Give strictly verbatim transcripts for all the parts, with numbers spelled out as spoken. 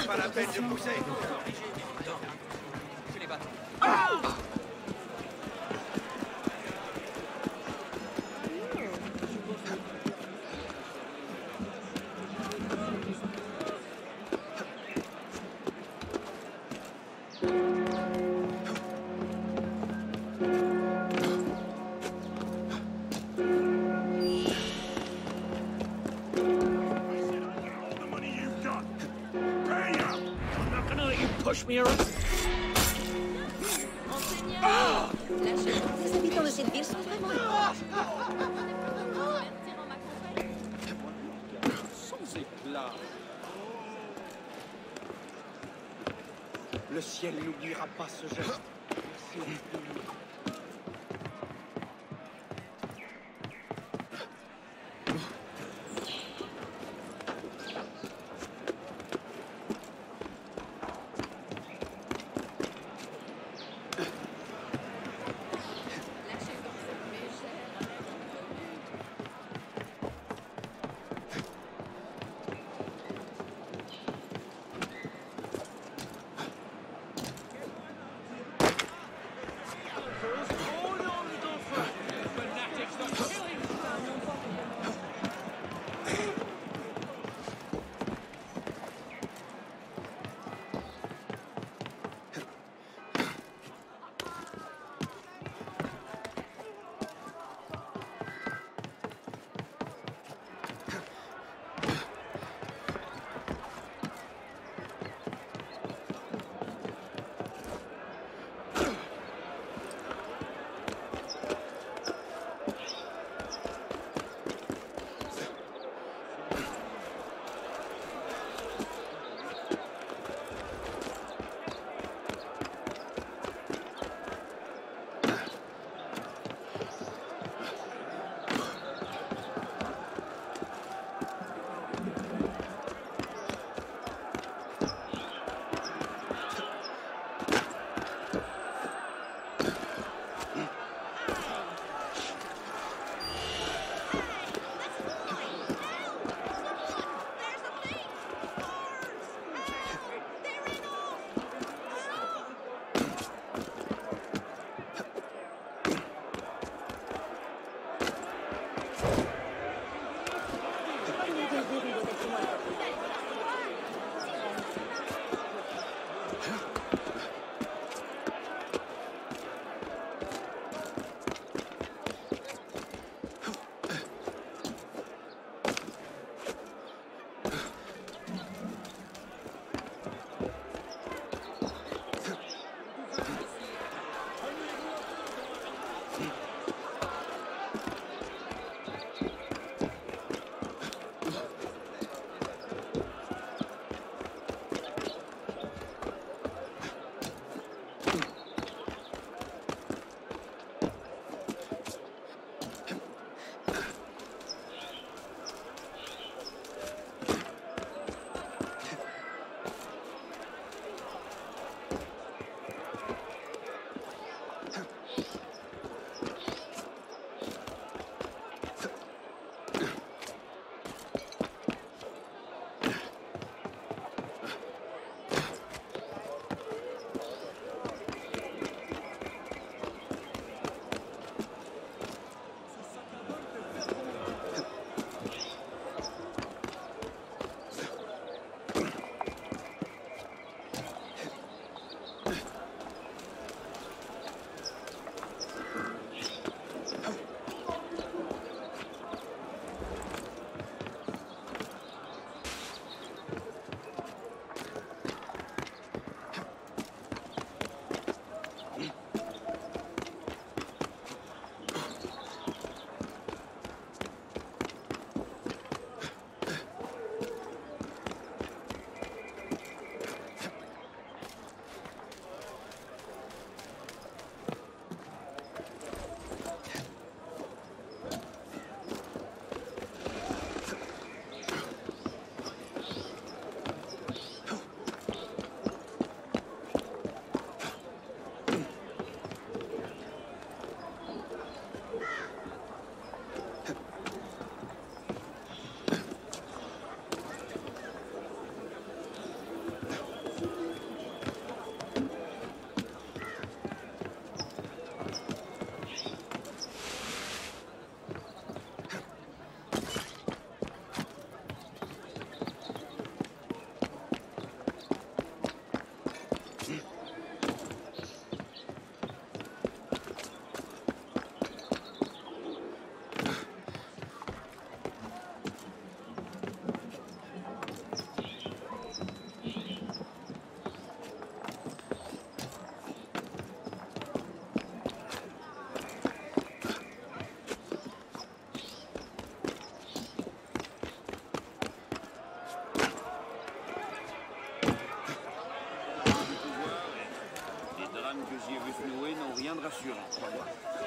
pas la peine de pousser. Je les bats. Push me around. Ah! Les habitants de cette ville sont vraiment... Sans éclat. Le ciel n'oubliera pas ce geste. Virus Noé n'ont rien de rassurant, crois-moi.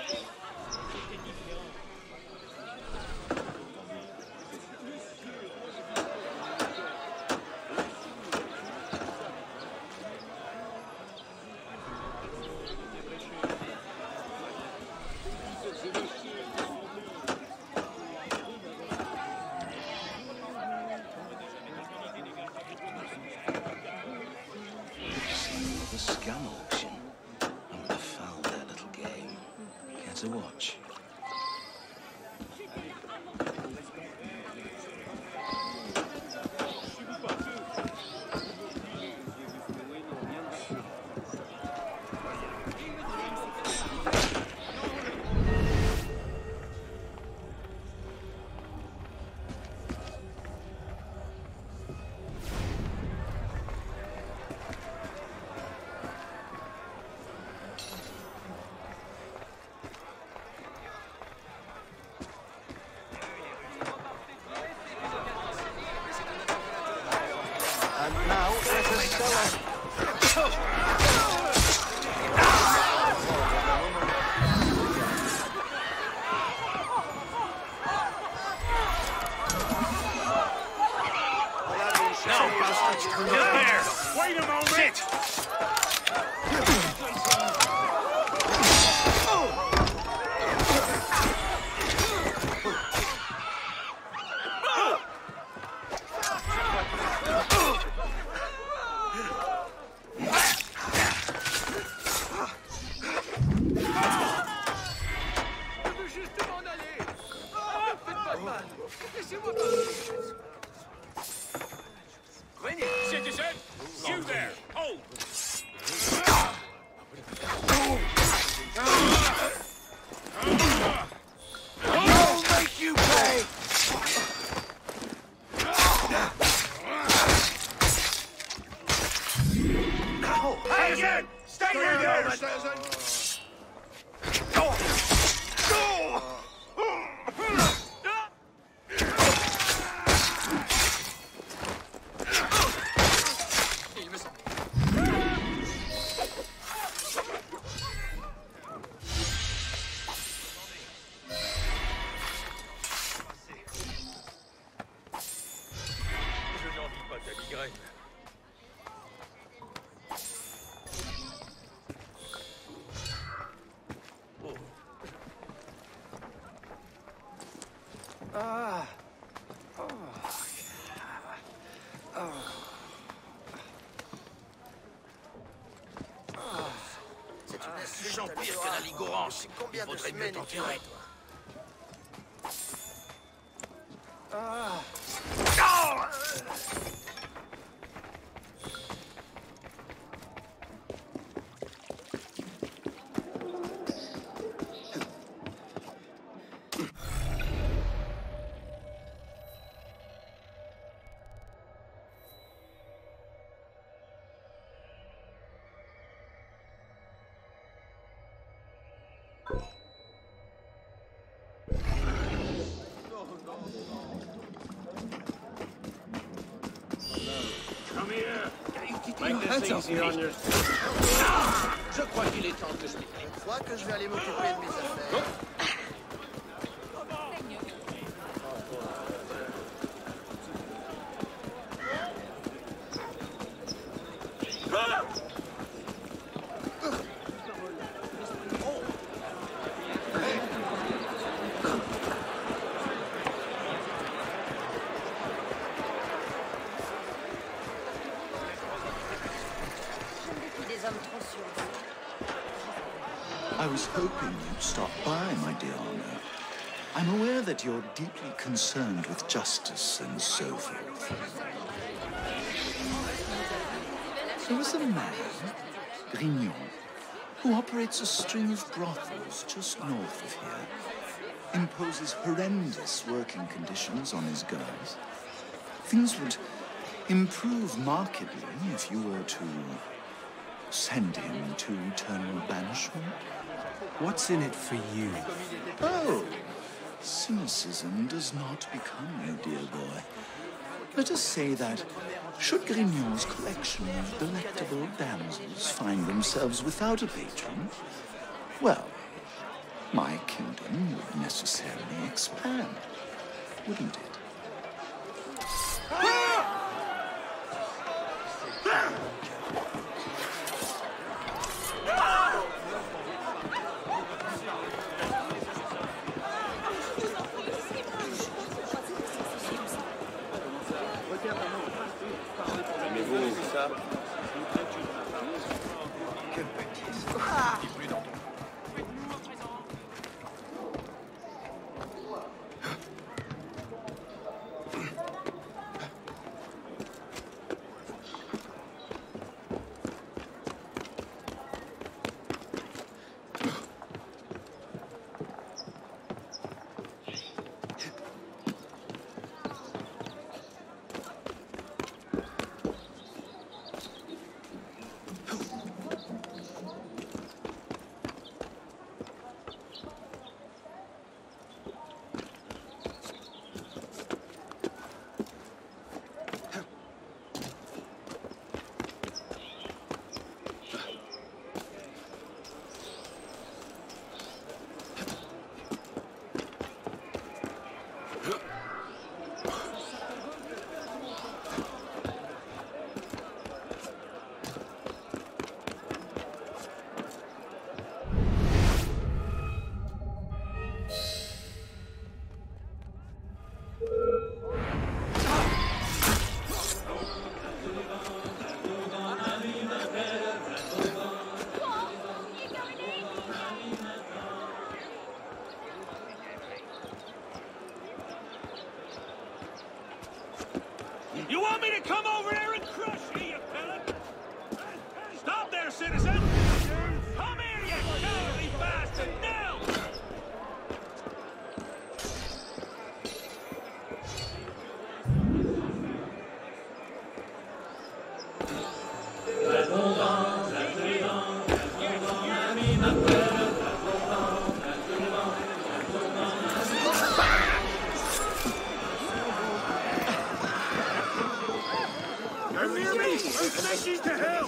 The scum auction. I would have fouled that little game. Care to watch? And now let us sell our... No, bastards! Get there! Wait a moment! Sit! Citizen! You there! Hold! I'll make you pay! Citizen! Stay where you are! Je n'envie pas ta migraine. Ah. Oh. Oh. Plus en pire que la ligorance. Il faudrait mieux t'enterrer, toi. Come here. Hands up. Je crois qu'il est temps que je m'y mette. Je crois que je vais aller m'occuper de mes affaires. Des hommes trop sûrs. I was hoping you'd stop by, my dear Arno. I'm aware that you're deeply concerned with justice and so forth. There is a man, Grignon, who operates a string of brothels just north of here. Imposes horrendous working conditions on his girls. Things would improve markedly if you were to send him to eternal banishment. What's in it for you? Oh, cynicism does not become you, dear boy. Let us say that Should Grignon's collection of delectable damsels find themselves without a patron, well, my kingdom would necessarily expand, wouldn't it? You want me to come over there and crush you, you villain? Stop there, citizen! Come here, you cowardly bastard, now! She's to hell!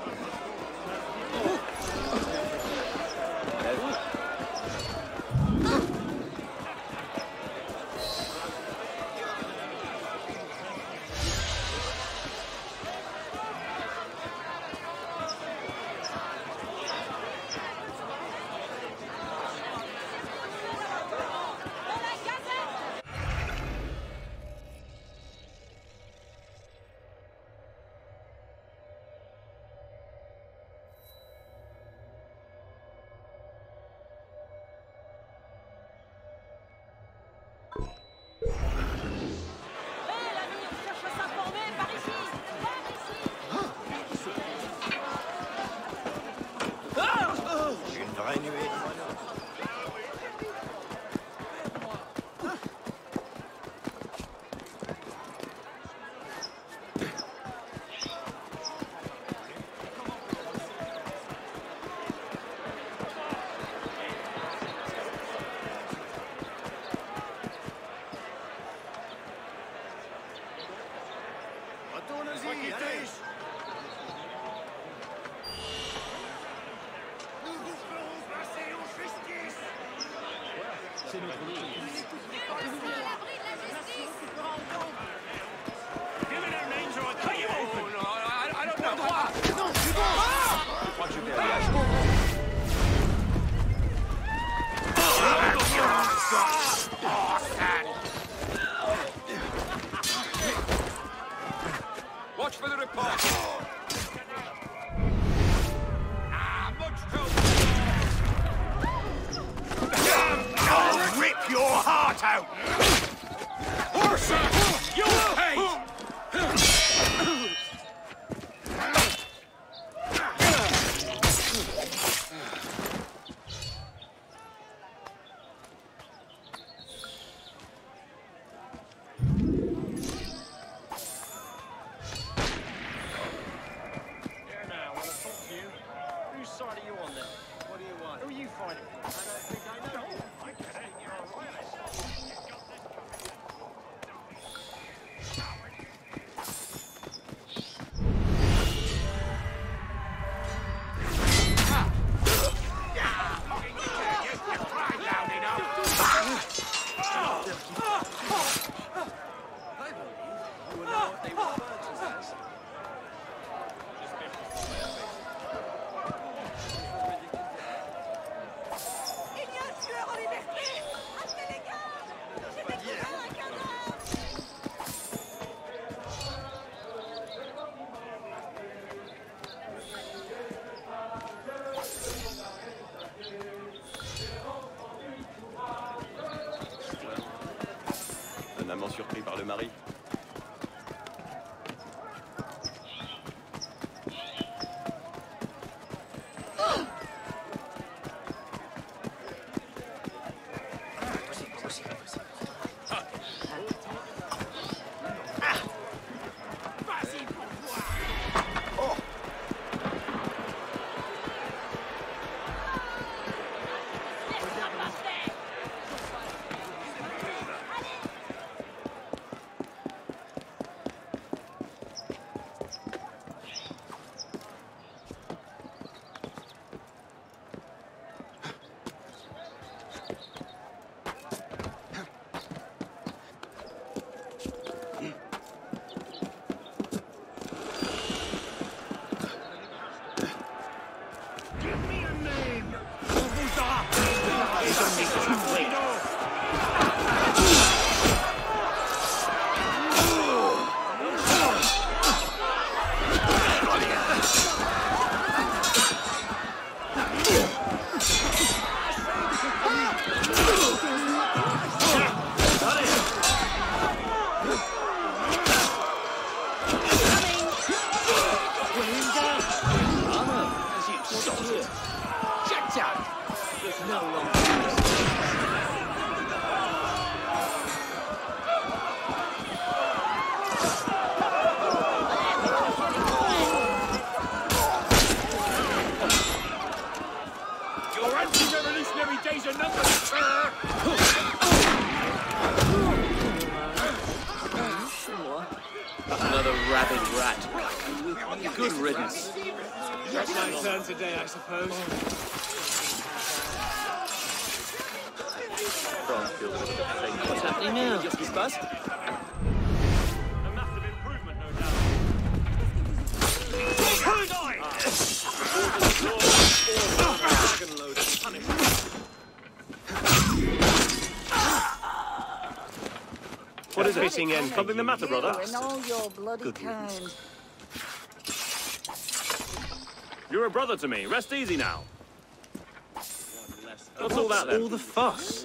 C'est notre lieu. Give me their names or I'll cut you open! Oh, no, I, I don't know. Non, c'est bon. Je crois que je vais aller à cheval. Watch for the report. Ah, much too. I'll rip your heart out! Horse! You'll pay! mari. Another rabid rat. Good riddance. Just my turn today, I suppose. What's happening now? Qu'est-ce qui se passe? A massive improvement, no doubt. Who's I? Dragon load of punishment. What is it? Fitting in. Something the matter, brother? And all your bloody kind. You're a brother to me. Rest easy now. What's all that then? All the fuss.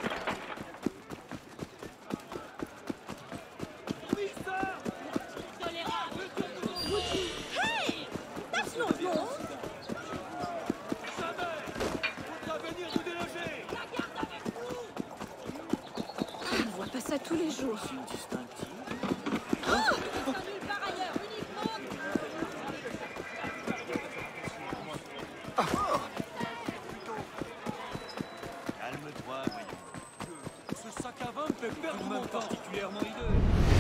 Hey! That's not wrong. On voit pas ça tous les jours. Calme-toi, voyons. Ce sac à vin me fait perdre mon temps. Particulièrement hideux.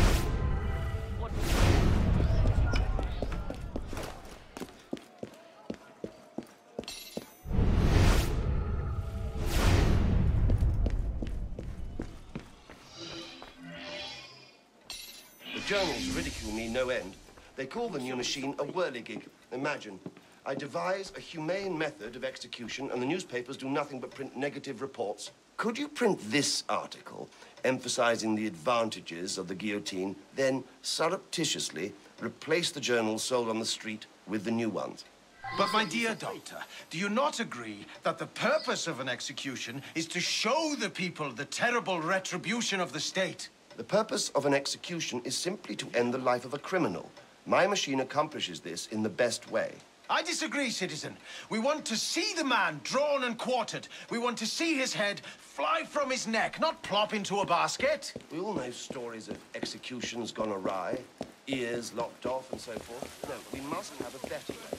The journals ridicule me no end. They call the new machine a whirligig. Imagine. I devise a humane method of execution, and the newspapers do nothing but print negative reports. Could you print this article, emphasizing the advantages of the guillotine, then surreptitiously replace the journals sold on the street with the new ones? But, my dear doctor, do you not agree that the purpose of an execution is to show the people the terrible retribution of the state? The purpose of an execution is simply to end the life of a criminal. My machine accomplishes this in the best way. I disagree, citizen. We want to see the man drawn and quartered. We want to see his head fly from his neck, not plop into a basket. We all know stories of executions gone awry, ears lopped off and so forth. No, we must have a better way.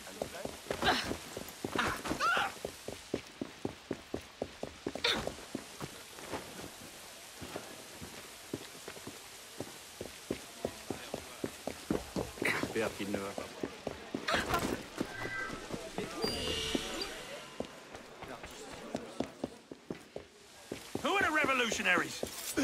Who are the revolutionaries?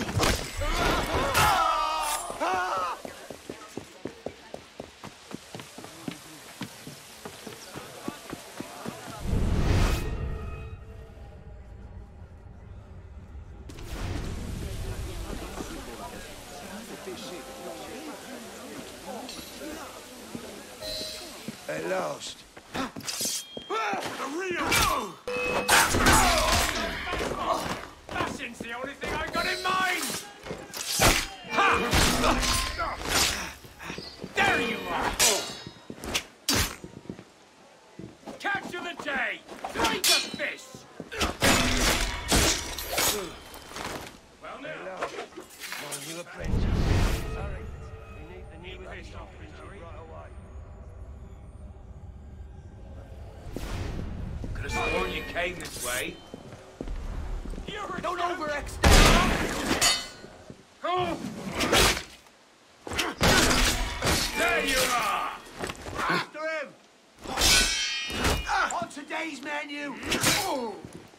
At last. Bashing's the only thing I got in mind! Ha! There you are! Capture the day! Break the fist! Well now, my new apprentice. Sorry, we need the new fist operative right away. Could have sworn you came this way. You're Don't overextend! Oh! There you are! After him! On today's menu! Oh.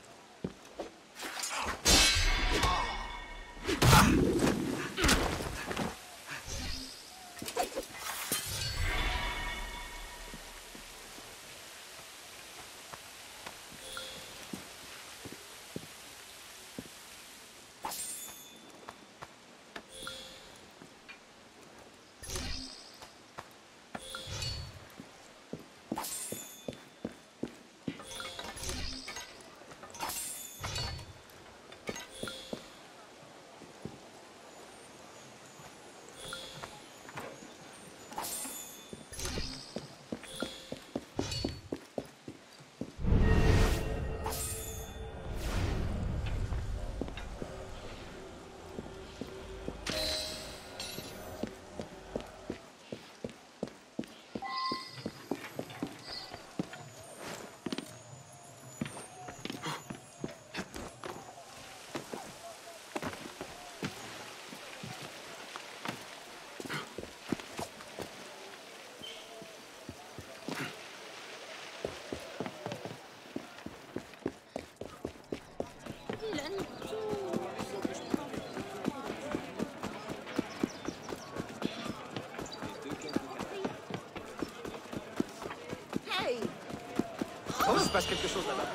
Oh, il se passe quelque chose là-bas.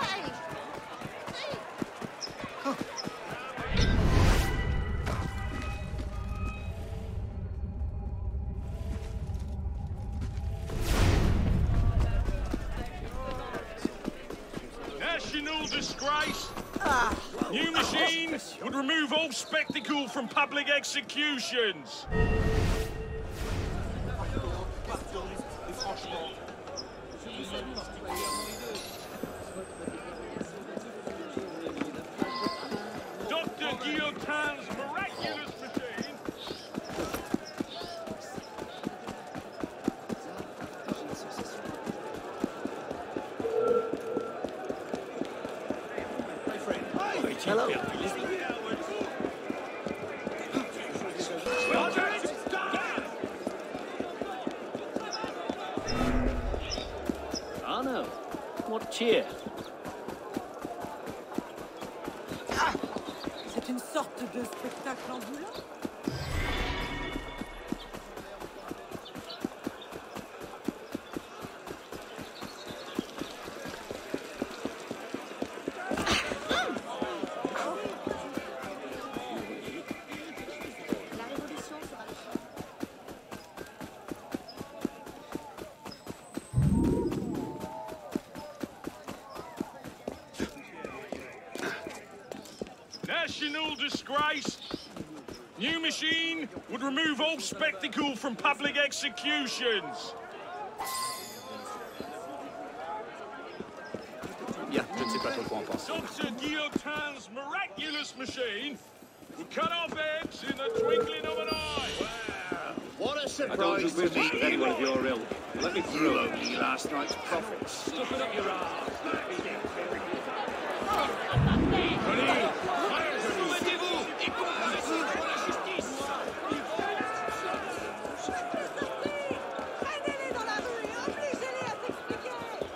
National disgrace. New machine would remove all spectacle from public executions. Doctor Guillotin's miraculous machine. Hello. Arno, what cheer? C'est une sorte de spectacle ambulant. National disgrace. New machine would remove all spectacle from public executions. Bien, je ne sais pas trop quoi en penser. Doctor Guillotin's miraculous machine would cut off heads in the twinkling of an eye. What a I don't surprise agree to with me. anyone of your ilk. Let me You through. owe me last night's profits. Stuff it up your ass. Traînez-les dans la rue et obligez-les à s'expliquer.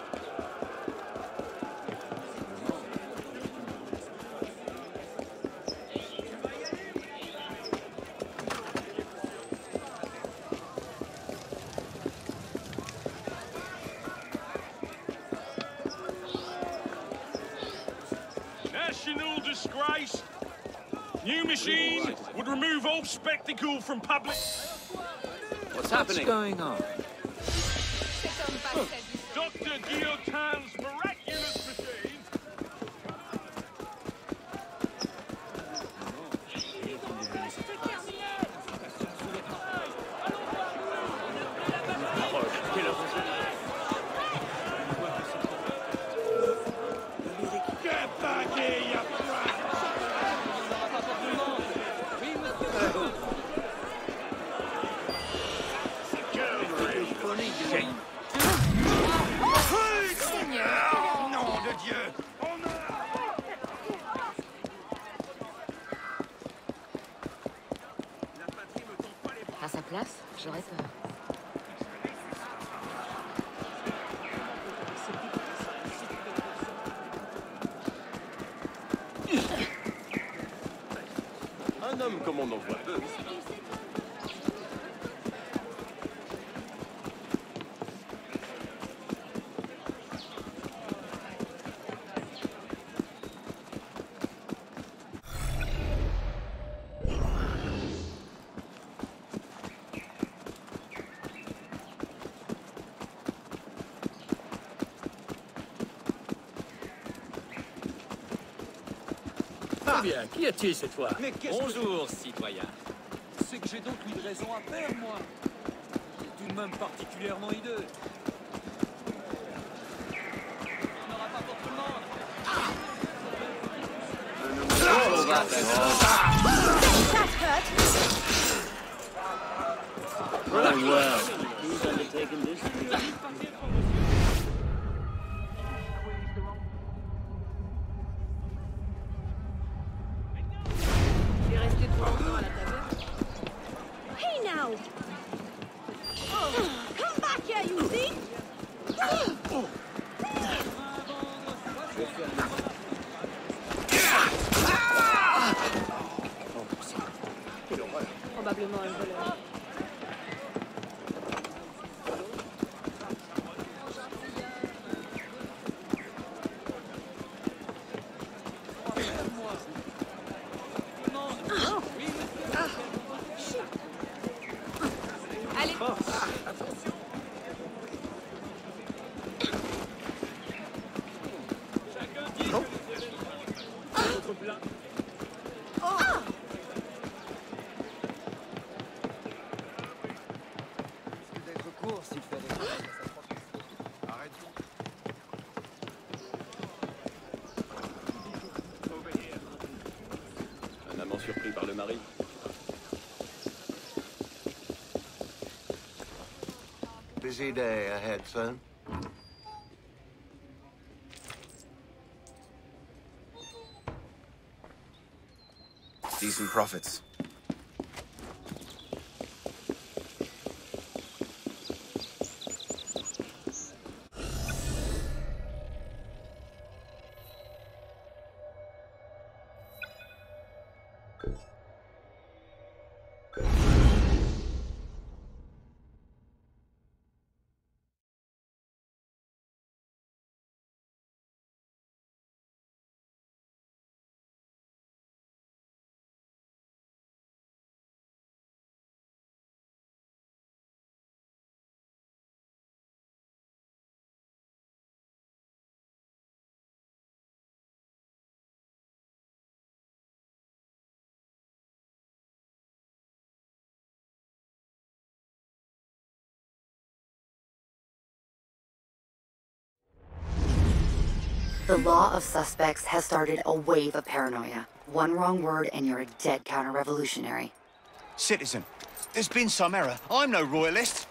National disgrace. New machine would remove all spectacle from public. What's happening? going on? Doctor Guillotin's miraculous machine. place, j'aurais peur. Un homme comme on en voit peu. Bien, qui est-il cette fois? Mais qu'est-ce Bonjour, citoyen. C'est que j'ai donc une raison à faire, moi. C'est tout de même particulièrement hideux. On n'aura pas pour tout le monde. Oh, bah, Oh, well. Who's undertaken this? Hey now! Oh, come back here, you see? Probablement un voleur. Allez! Un amant surpris par le mari. Busy day ahead, son. Decent profits. The law of suspects has started a wave of paranoia. One wrong word and you're a dead counter-revolutionary. Citizen, there's been some error. I'm no royalist.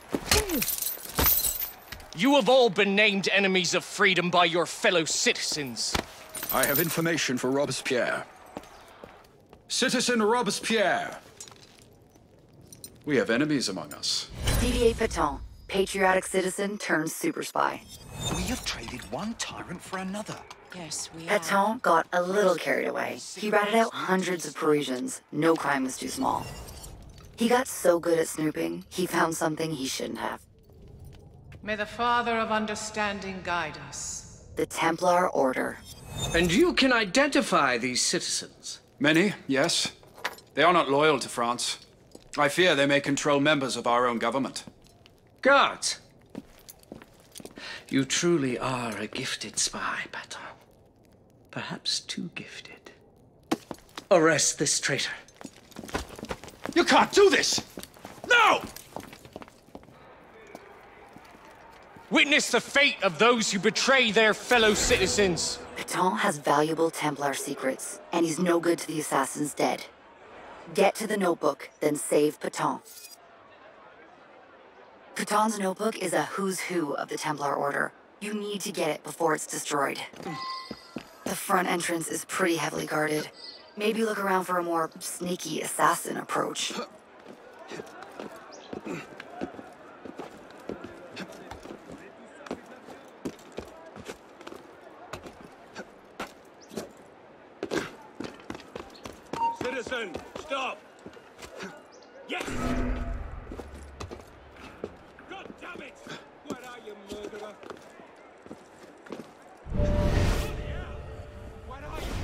You have all been named enemies of freedom by your fellow citizens. I have information for Robespierre. Citizen Robespierre! We have enemies among us. Didier Pétain, patriotic citizen turned super spy. We have traded one tyrant for another. Yes, we have. Pétain got a little carried away. He ratted out hundreds of Parisians. No crime was too small. He got so good at snooping, he found something he shouldn't have. May the Father of Understanding guide us. The Templar Order. And you can identify these citizens? Many, yes. They are not loyal to France. I fear they may control members of our own government. Guards! You truly are a gifted spy, Pétain. Perhaps too gifted. Arrest this traitor. You can't do this! No! Witness the fate of those who betray their fellow citizens. Pétain has valuable Templar secrets, and he's no good to the assassins dead. Get to the notebook, then save Pétain. Pétain's notebook is a who's who of the Templar Order. You need to get it before it's destroyed. The front entrance is pretty heavily guarded. Maybe look around for a more sneaky assassin approach. Citizen, stop! Yes! God damn it! Where are you, murderer? Bloody hell! Where are you?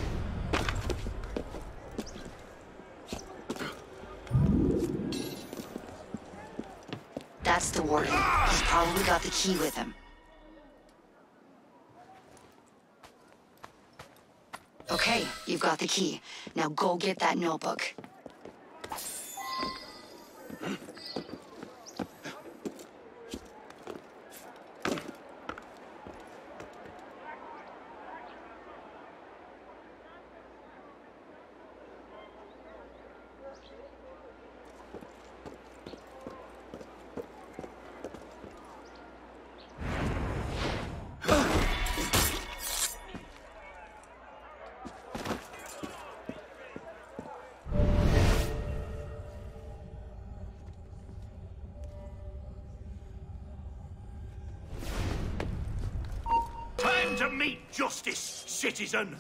That's the warden. He's probably got the key with him. Okay, you've got the key. Now go get that notebook. Time to meet justice, citizen!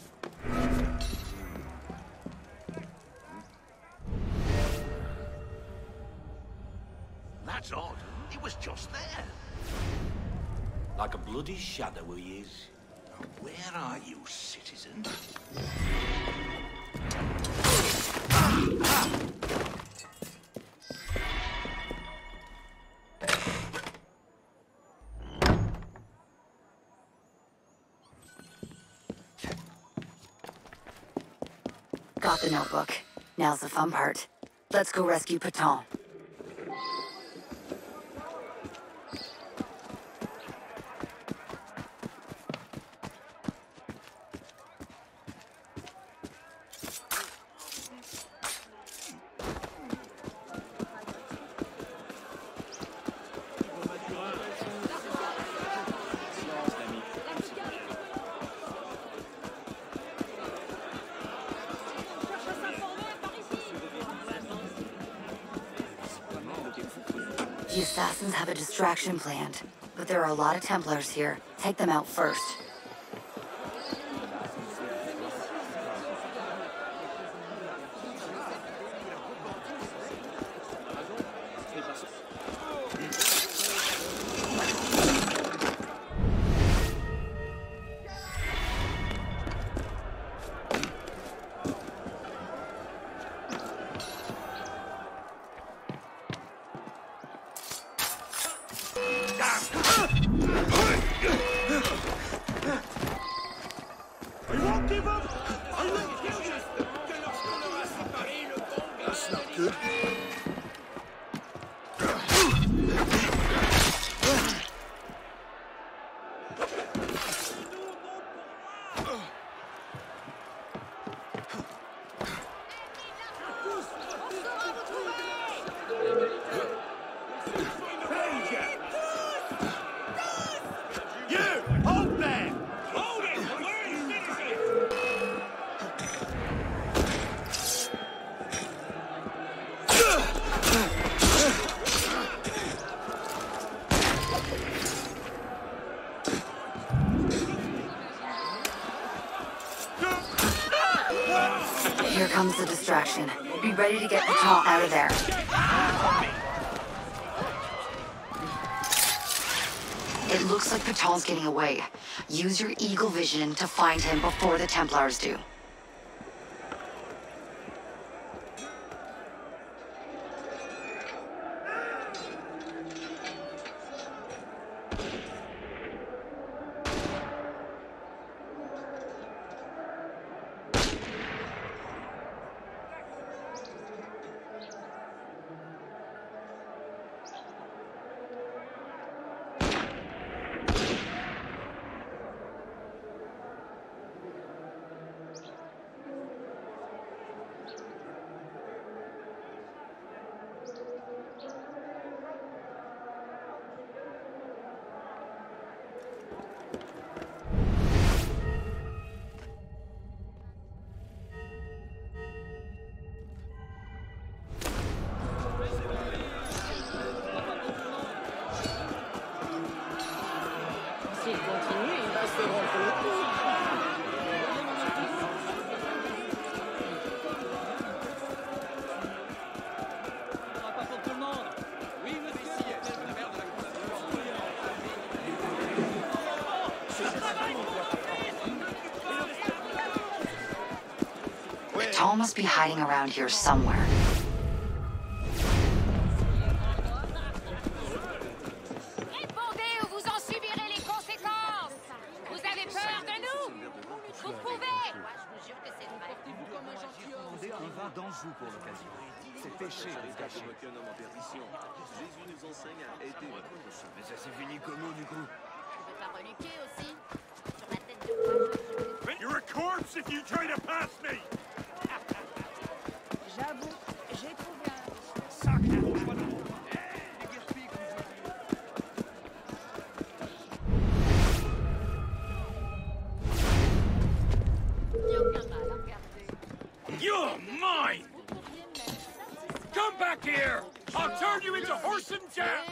That's odd. He was just there. Like a bloody shadow he is. Now, where are you, citizen? Got the notebook. Now's the fun part. Let's go rescue Paton. The assassins have a distraction planned, but there are a lot of Templars here. Take them out first. That's not good. Here comes the distraction. Be ready to get Paton out of there. It looks like Paton's getting away. Use your eagle vision to find him before the Templars do. S'il continue, il va se rompre le cou. Pas pour tout le monde. Oui, monsieur. Tom must be hiding around here somewhere. Répondez ou vous en subirez les conséquences. Vous avez peur de nous? Vous pouvez. Je vous jure que c'est vrai. Un vin d'Anjou pour l'occasion. C'est péché de se gâcher. Jésus nous enseigne à aider. Mais ça s'est fini comment du coup? Tu veux pas reluquer aussi? Sur la tête de moi. You're a corpse if you try to pass me! J'avoue, j'ai trouvé un... You're mine! Come back here! I'll turn you into horse and jam!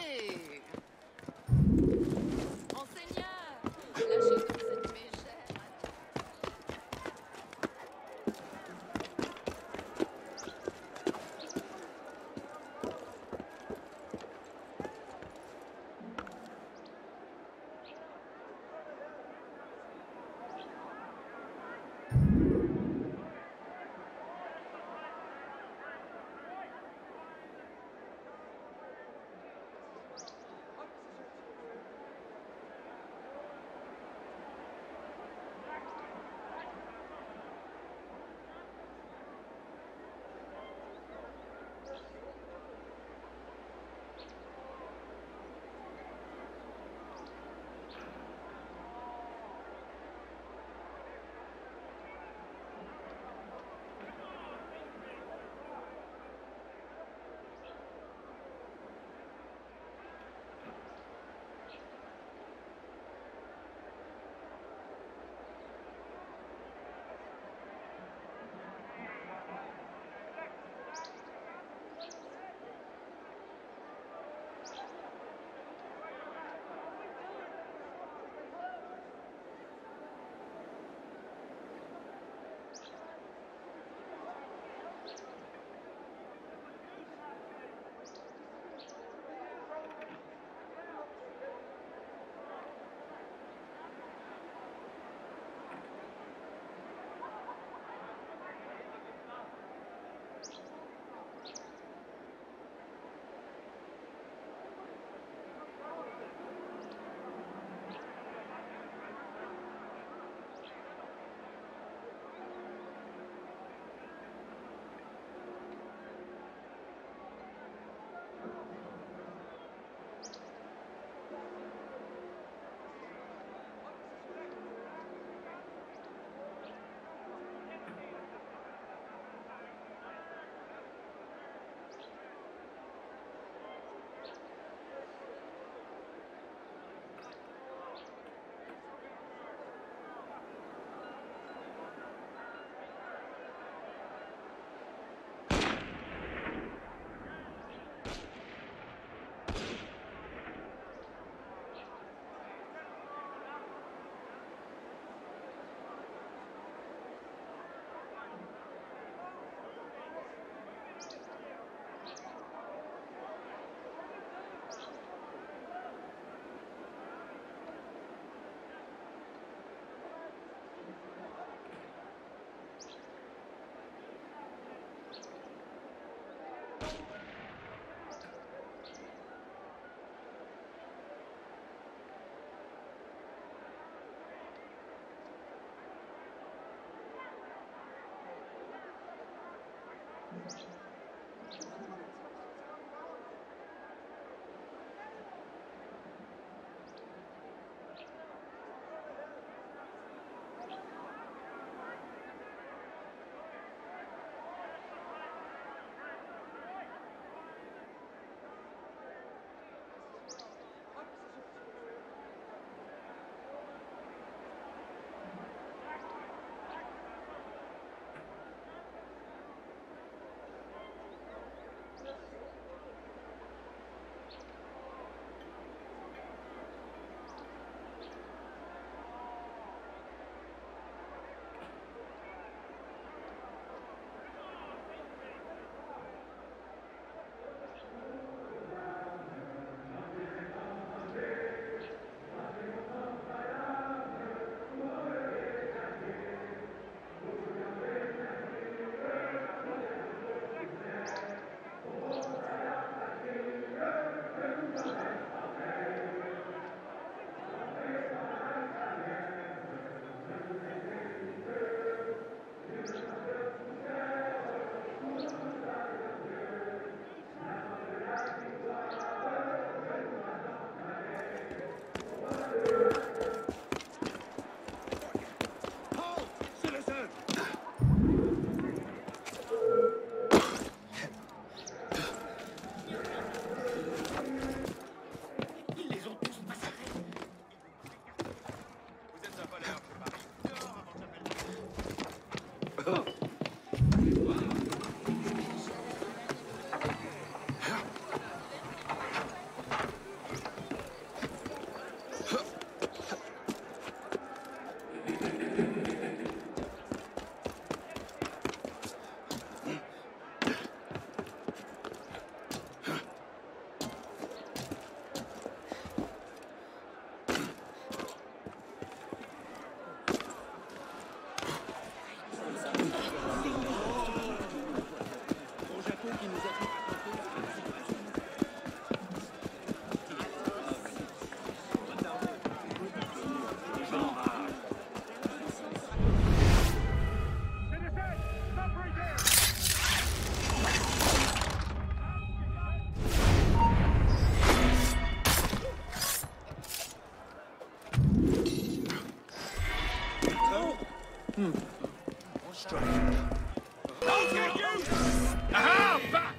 Hmm. Strange. Don't get you! Aha! Back!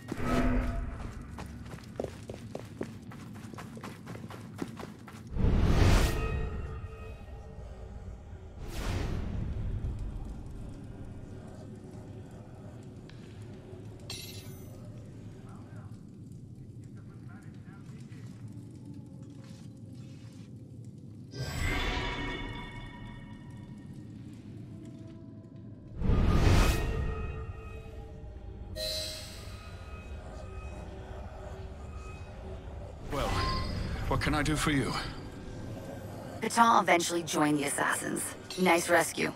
What can I do for you? Pétain eventually joined the assassins. Nice rescue.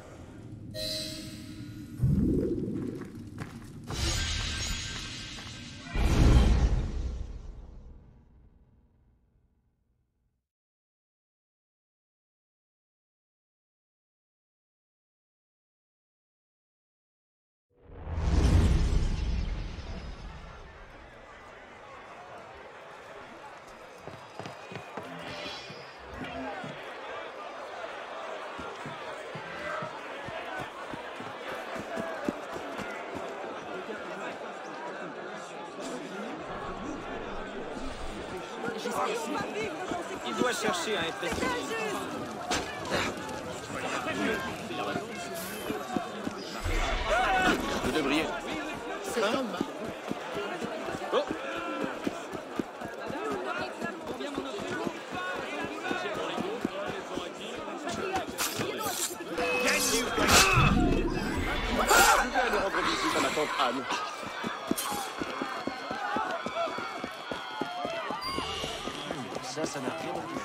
Il doit chercher à impressionner. Vous devriez. C'est un homme. Oh. Je vais aller rendre visite à ma tante Anne. Ça, ça n'a rien à voir.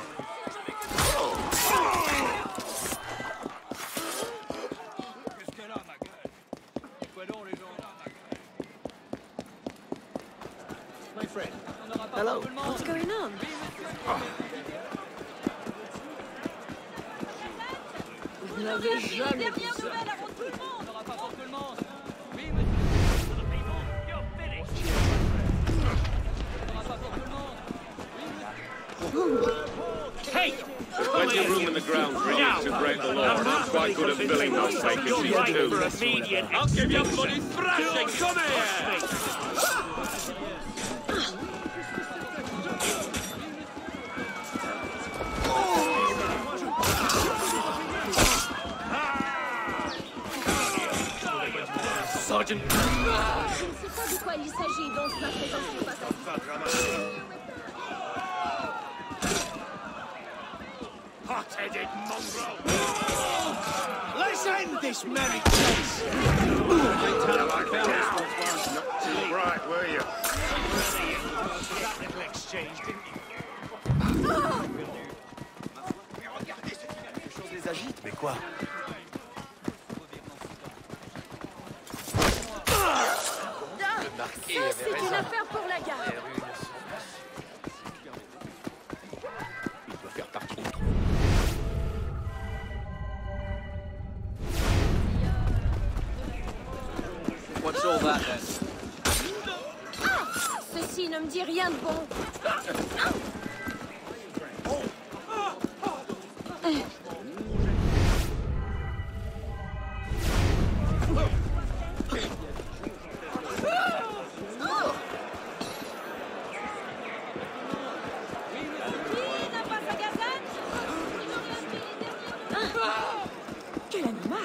Jusque-là, ma gueule. Quoi donc, les gens? My friend. Hello. What's going on? Vous n'avez jamais vu ça. On n'aura pas pour tout le monde. Oui, mais... On n'aura pas pour tout le monde. Hey! Plenty of room in the ground for you to break the law. Not quite good at filling those vacancies too. I'll give you a bloody thrashing! Come here! Sergeant! Je ne sais pas de quoi il s'agit, donc ma présence n'est pas satisfaisante. Hot-headed mongrel! Let's end this merry chase! Not too bright, were you? That little exchange, didn't you? Regardez, quelque chose les agite, mais quoi? Ça, c'est une affaire pour la garde. Il doit faire partie. What's all that then? Ceci ne me dit rien de bon. Quel animal!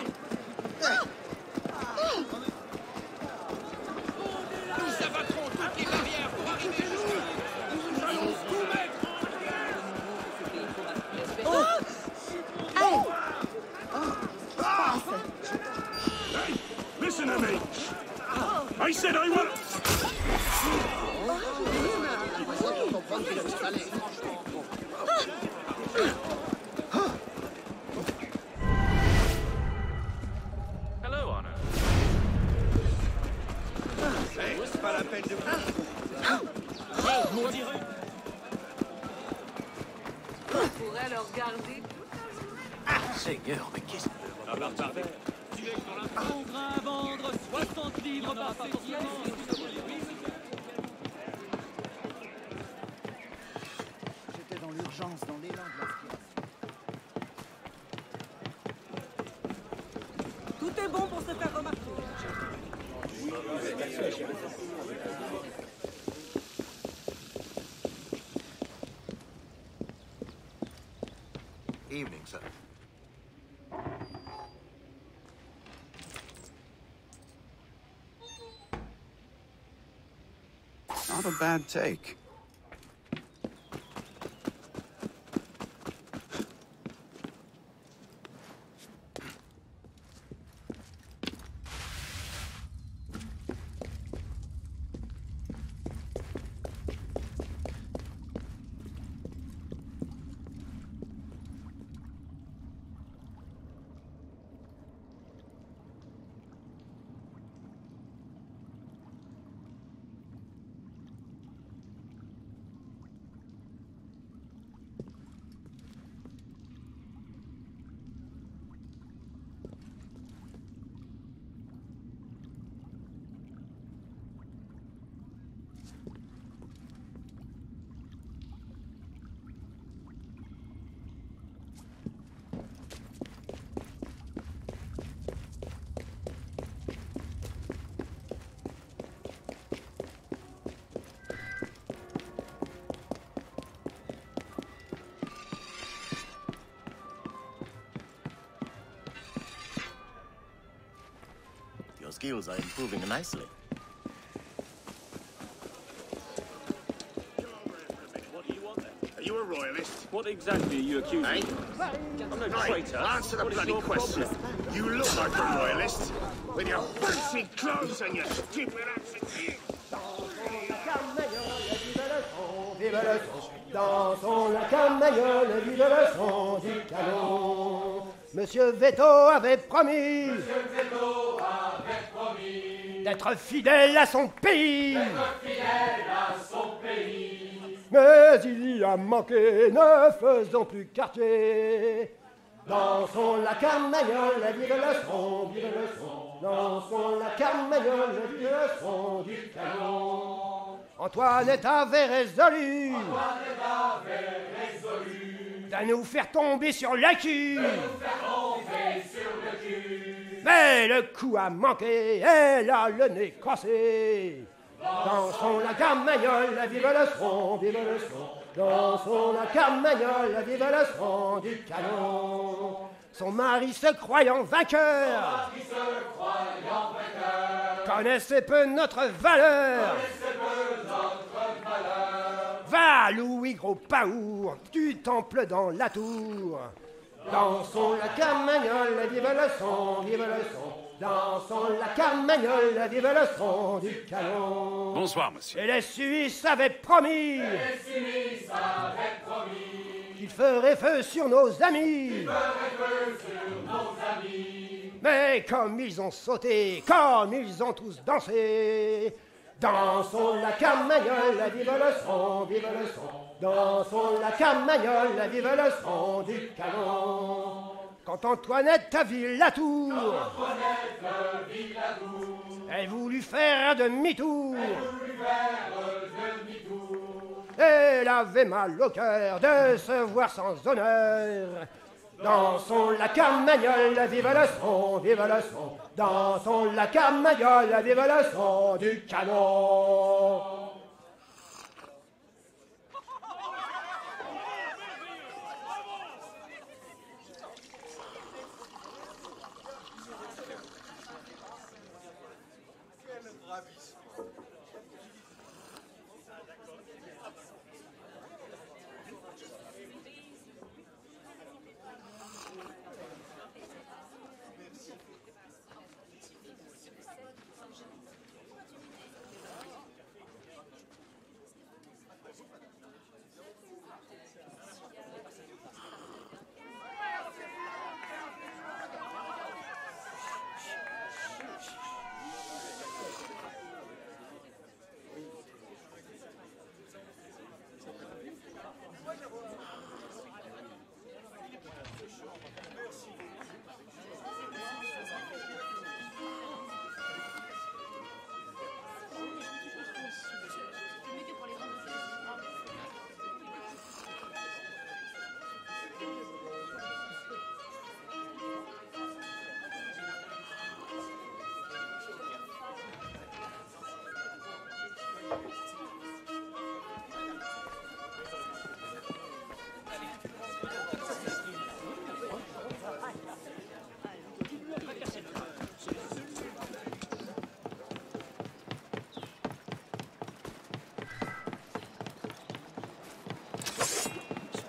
Nous abattrons toutes les barrières pour arriver jusqu'à nous! Nous allons tout mettre! Oh! Hey, listen to me! I said I will... Hello, Anna. Hey, c'est pas la peine de... Hey, mon Dieu! On pourrait le regarder. Ah, Seigneur, mais qu'est-ce que... Ah, bah, parfait. Bon grain à vendre, soixante livres par séquence. J'étais dans l'urgence, dans l'élan de l'inspiration. Tout est bon pour se faire remarquer. Evening, sir. Not a bad take. Your skills are improving nicely. What do you want then? Are you a royalist? What exactly are you accusing Hey? me of? I'm no Right, traitor. answer the What is bloody your question. problem? You look like a royalist, with your fancy clothes and your stupid accent. Vive le son, dansons la camagnole, vive le son du canon. Monsieur Veto avait promis, Monsieur Veto avait promis d'être fidèle à son pays. D'être fidèle à son pays. Mais il y a manqué, ne faisons plus quartier. Dansons la camagnole, vive le son, vive le son. Dansons la camagnole, vive le son du canon. Antoinette avait résolu, Antoinette avait résolu de nous faire tomber sur le cul. De nous faire tomber sur le cul. Mais le coup a manqué, elle a le nez cassé. Dansons la camagnole, vive le son, vive le son. Dansons la camagnole, vive le son du canon. Son mari se croyant vainqueur, Son mari se croyant vainqueur, connaissait peu notre valeur. Connaissait peu notre valeur. Va, Louis Gros Paour, du temple dans la tour. Dansons la camagnole, vive le son, vive le son. Dansons la camagnole, vive le son du canon. Bonsoir, monsieur. Et les Suisses avaient promis, Et les Suisses avaient promis qu'ils feraient feu sur nos amis. qu'ils feraient feu sur nos amis. Mais comme ils ont sauté, comme ils ont tous dansé, dansons la camagnole, vive le son, vive le son. Dansons la camagnole, vive le son du canon. Quand Antoinette a vu la tour, Quand Antoinette vit la tour, elle voulut faire un demi-tour. elle voulut faire demi-tour. Elle avait mal au cœur de se voir sans honneur. Dansons la camagnole, vive le son, vive le son. Dansons la camagnole, vive le son du canon.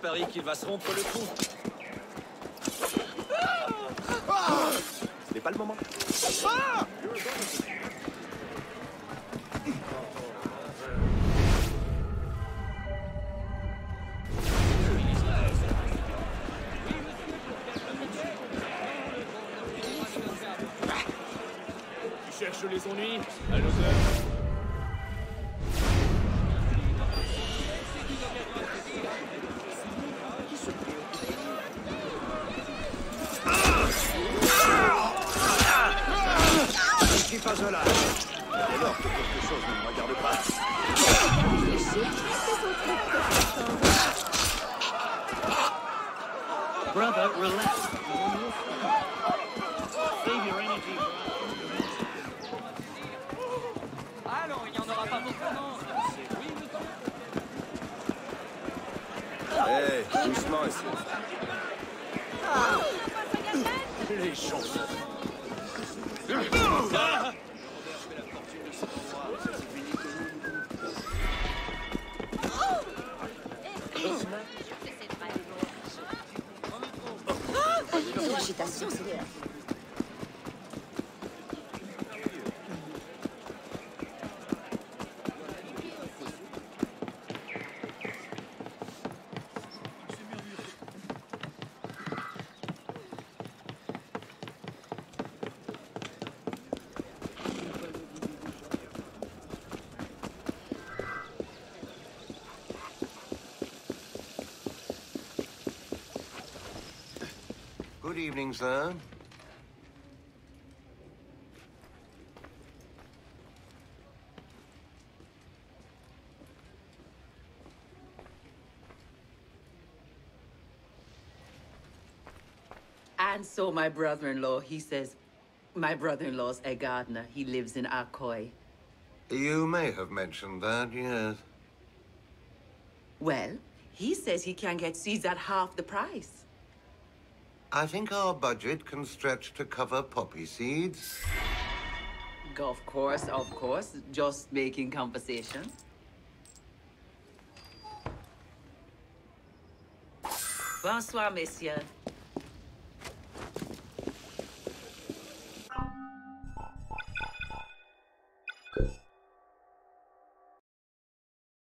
parie qu'il va se rompre le cou. Ce n'est pas le moment. Ah! Tu cherches les ennuis? À l'honneur. Je ne suis pas un lâche. Dès lors que quelque chose ne me regarde pas. Brother, relax. Save your energy. Alors, il n'y en aura pas pour comment? Hé, hey, doucement ici. Les chansons. Ah! Quelle agitation, c'est... Good evening, sir. And so my brother-in-law, he says, my brother-in-law's a gardener. He lives in Arcoy. You may have mentioned that, yes. Well, he says he can get seeds at half the price. I think our budget can stretch to cover poppy seeds. Of course, of course. Just making conversation. Bonsoir, messieurs.